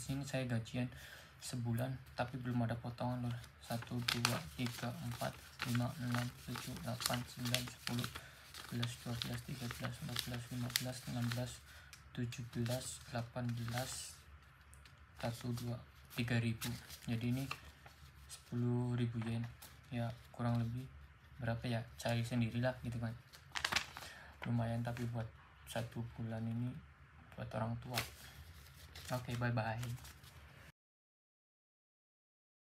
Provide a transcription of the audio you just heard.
sini saya gajian sebulan tapi belum ada potongan lor. 1 2 3 4 5 6 7 8 9 10 11 12 13 14 15 16 17 18 1 2 3.000. Jadi ini 10.000 yen ya, kurang lebih berapa ya, cari sendirilah gitu kan. Lumayan tapi buat 1 bulan ini buat orang tua. Oke, bye bye.